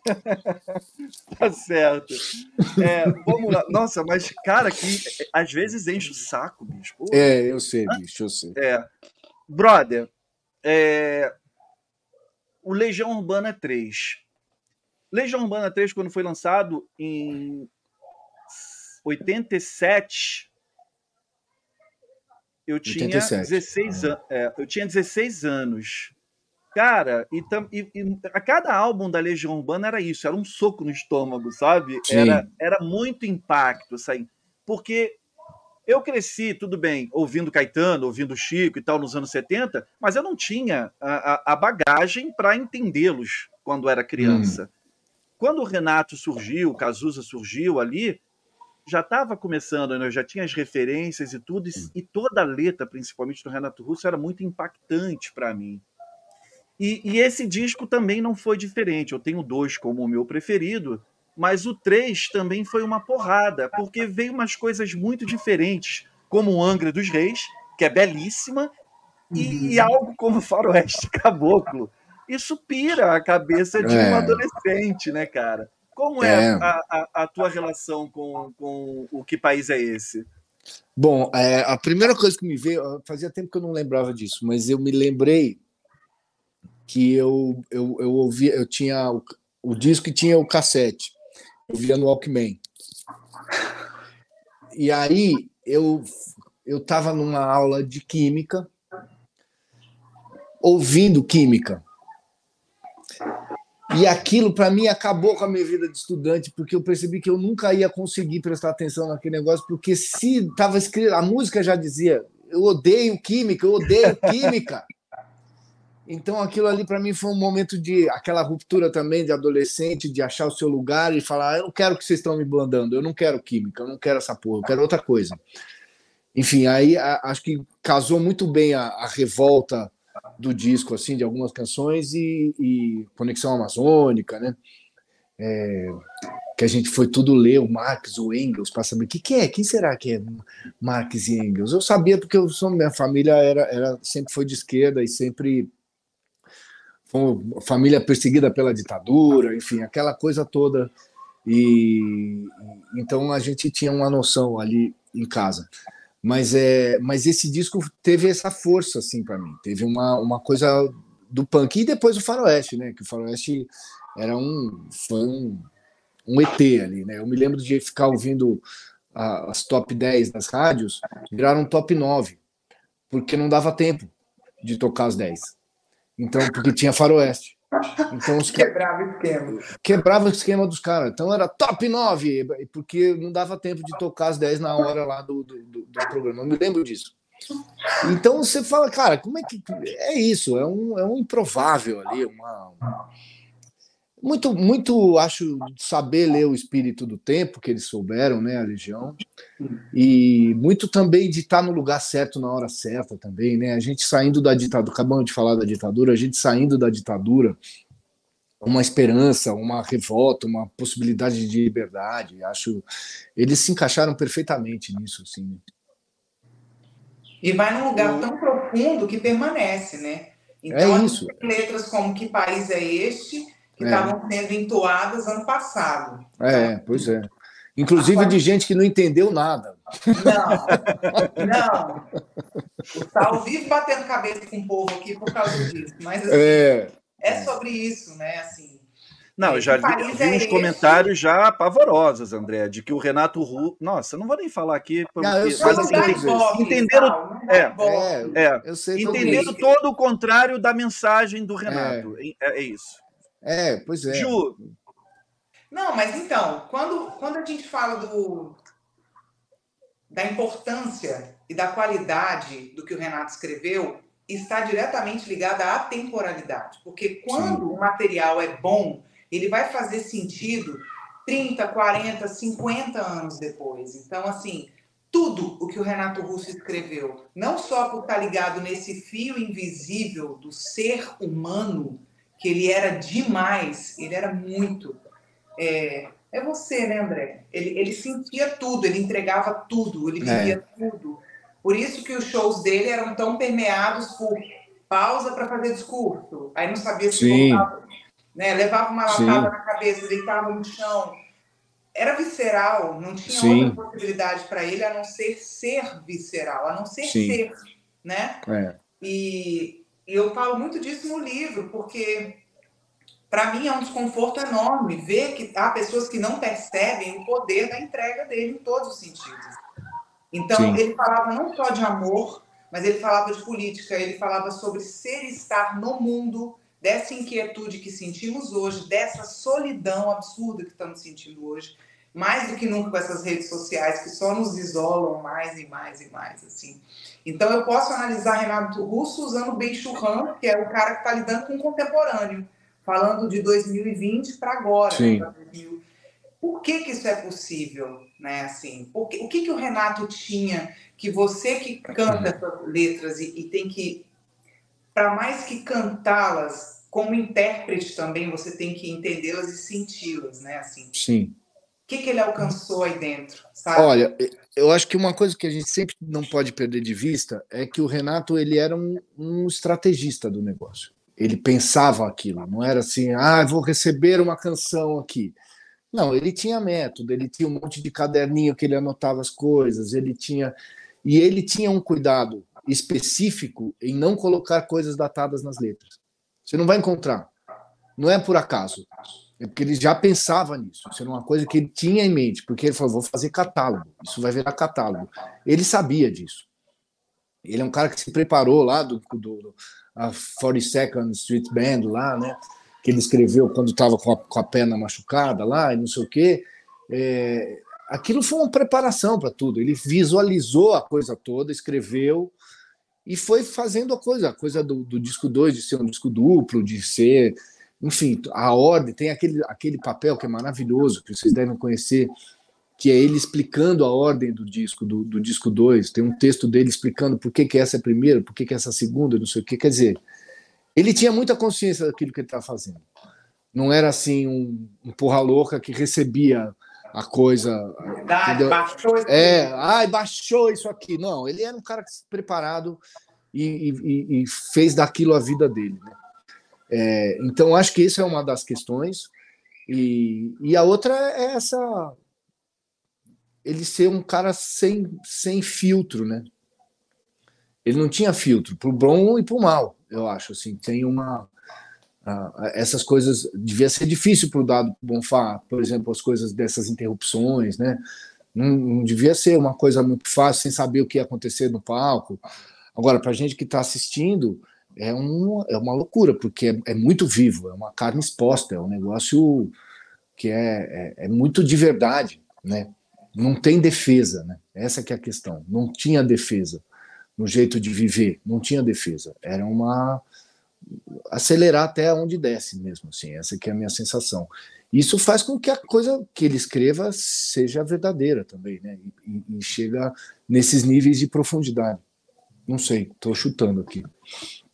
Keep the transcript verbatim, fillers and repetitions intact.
Tá certo. É, vamos lá. Nossa, mas, cara, que às vezes enche o saco, bicho. Porra. É, eu sei, bicho, eu sei. É. Brother, é, o Legião Urbana três. Legião Urbana três, quando foi lançado em oitenta e sete, eu tinha oitenta e sete. dezesseis anos. É, eu tinha dezesseis anos. Cara, e, e, e a cada álbum da Legião Urbana era isso, era um soco no estômago, sabe? Era, Sim. era muito impacto, assim, porque eu cresci, tudo bem, ouvindo Caetano, ouvindo Chico e tal nos anos setenta, mas eu não tinha a, a, a bagagem para entendê-los quando era criança. Hum. Quando o Renato surgiu, o Cazuza surgiu ali, já estava começando, né? Eu já tinha as referências e tudo, e, e toda a letra, principalmente do Renato Russo, era muito impactante para mim. E, e esse disco também não foi diferente. Eu tenho dois como o meu preferido, mas o três também foi uma porrada, porque veio umas coisas muito diferentes, como o Angra dos Reis, que é belíssima, e, e algo como Faroeste Caboclo. Isso pira a cabeça de um É, adolescente, né, cara? Como é é. a, a, a tua relação com, com o Que País é Esse? Bom, é, a primeira coisa que me veio, fazia tempo que eu não lembrava disso, mas eu me lembrei que eu, eu, eu ouvia, eu tinha o, o disco e tinha o cassete, eu via no Walkman. E aí eu eu estava numa aula de química, ouvindo química. E aquilo, para mim, acabou com a minha vida de estudante, porque eu percebi que eu nunca ia conseguir prestar atenção naquele negócio, porque se estava escrito, a música já dizia, eu odeio química, eu odeio química. Então, aquilo ali, para mim, foi um momento de aquela ruptura também de adolescente, de achar o seu lugar e falar, eu não quero que vocês estão me mandando, eu não quero química, eu não quero essa porra, eu quero outra coisa. Enfim, aí a, acho que casou muito bem a, a revolta do disco, assim, de algumas canções e, e Conexão Amazônica, né? É, que a gente foi tudo ler o Marx, o Engels, para saber o que, que é, quem será que é Marx e Engels? Eu sabia porque eu sou, minha família era, era, sempre foi de esquerda e sempre foi uma família perseguida pela ditadura, enfim, aquela coisa toda. E então a gente tinha uma noção ali em casa. Mas, é, mas esse disco teve essa força, assim, para mim. Teve uma, uma coisa do punk. E depois o Faroeste, né? Que o Faroeste era um, foi um, um E T ali, né? Eu me lembro de ficar ouvindo a, as top dez das rádios, viraram top nove, porque não dava tempo de tocar as dez. Então, porque tinha Faroeste. Então, os quebrava o esquema. Quebrava o esquema dos caras. Então era top nove, porque não dava tempo de tocar as dez na hora lá do, do, do, do programa. Eu me lembro disso. Então você fala, cara, como é que. É isso, é um, é um improvável ali, uma. Muito, muito, acho, saber ler o espírito do tempo, que eles souberam, né, a Legião. E muito também de estar no lugar certo na hora certa também, né? A gente saindo da ditadura, acabamos de falar da ditadura, a gente saindo da ditadura, uma esperança, uma revolta, uma possibilidade de liberdade. Acho eles se encaixaram perfeitamente nisso, assim. E vai num lugar tão profundo que permanece, né? Então, é isso. Letras como Que País é Este, que estavam é. sendo entoadas ano passado. É, então, pois é. Inclusive de gente que não entendeu nada. Não, não. O Saulo vive batendo cabeça com o povo aqui por causa disso. Mas, assim, é, é sobre isso, né? Assim, não, eu já vi, vi é uns esse? comentários já pavorosos, André, de que o Renato Russo... Nossa, não vou nem falar aqui, porque... Não, eu sei, mas, assim, ibope, entenderam, é, é, é, eu sei entenderam todo o contrário da mensagem do Renato. É, é, é isso. É, pois é. Ju... Não, mas então, quando, quando a gente fala do, da importância e da qualidade do que o Renato escreveu, está diretamente ligada à temporalidade. Porque quando Sim. o material é bom, ele vai fazer sentido trinta, quarenta, cinquenta anos depois. Então, assim, tudo o que o Renato Russo escreveu, não só por estar ligado nesse fio invisível do ser humano, que ele era demais, ele era muito... É, é você, né, André? Ele, ele sentia tudo, ele entregava tudo, ele vivia é. tudo. Por isso que os shows dele eram tão permeados por pausa para fazer discurso. Aí não sabia se Sim. voltava. né? Levava uma Sim. lapada na cabeça, deitava no chão. Era visceral, não tinha Sim. outra possibilidade para ele a não ser ser visceral, a não ser Sim. ser, né? É. E, e eu falo muito disso no livro, porque para mim é um desconforto enorme ver que há pessoas que não percebem o poder da entrega dele em todos os sentidos. Então, Sim. ele falava não só de amor, mas ele falava de política, ele falava sobre ser e estar no mundo, dessa inquietude que sentimos hoje, dessa solidão absurda que estamos sentindo hoje, mais do que nunca com essas redes sociais que só nos isolam mais e mais e mais, assim. Então, eu posso analisar Renato Russo usando Ben Churran, que é o cara que está lidando com o contemporâneo, falando de dois mil e vinte para agora. Sim. Né? Por que que isso é possível? Né? Assim, por que, o que que o Renato tinha que você que canta essas letras e, e tem que, para mais que cantá-las, como intérprete também, você tem que entendê-las e senti-las, né? Assim, sim. O que que ele alcançou aí dentro, sabe? Olha, eu acho que uma coisa que a gente sempre não pode perder de vista é que o Renato ele era um, um estrategista do negócio. Ele pensava aquilo, não era assim, ah, vou receber uma canção aqui. Não, ele tinha método, ele tinha um monte de caderninho que ele anotava as coisas, ele tinha e ele tinha um cuidado específico em não colocar coisas datadas nas letras. Você não vai encontrar, não é por acaso, é porque ele já pensava nisso. Isso era uma coisa que ele tinha em mente, porque ele falou, vou fazer catálogo, isso vai virar catálogo. Ele sabia disso. Ele é um cara que se preparou lá do, do a forty-second Street Band lá, né? Que ele escreveu quando estava com, com a perna machucada lá e não sei o quê. É, aquilo foi uma preparação para tudo. Ele visualizou a coisa toda, escreveu e foi fazendo a coisa. A coisa do, do disco dois, de ser um disco duplo, de ser... Enfim, a ordem. Tem aquele, aquele papel que é maravilhoso, que vocês devem conhecer, que é ele explicando a ordem do disco, do, do disco dois. Tem um texto dele explicando por que, que essa é a primeira, por que, que essa é a segunda, não sei o quê. Quer dizer, ele tinha muita consciência daquilo que ele estava fazendo. Não era assim um, um porra louca que recebia a coisa. Verdade, baixou isso. É, ai, baixou isso aqui. Não, ele era um cara preparado e, e, e fez daquilo a vida dele. Né? É, então, acho que isso é uma das questões. E, e a outra é essa. Ele ser um cara sem, sem filtro, né? Ele não tinha filtro para o bom e para o mal, eu acho. Assim, tem uma uh, essas coisas devia ser difícil para o Dado Bonfá, por exemplo, as coisas dessas interrupções, né? Não, não devia ser uma coisa muito fácil sem saber o que ia acontecer no palco. Agora, para a gente que está assistindo, é, um, é uma loucura, porque é, é muito vivo, é uma carne exposta, é um negócio que é, é, é muito de verdade, né? Não tem defesa, né? Essa que é a questão. Não tinha defesa no jeito de viver, não tinha defesa. Era uma acelerar até onde desce mesmo, assim. Essa que é a minha sensação. Isso faz com que a coisa que ele escreva seja verdadeira também, né? E, e chega nesses níveis de profundidade. Não sei, estou chutando aqui.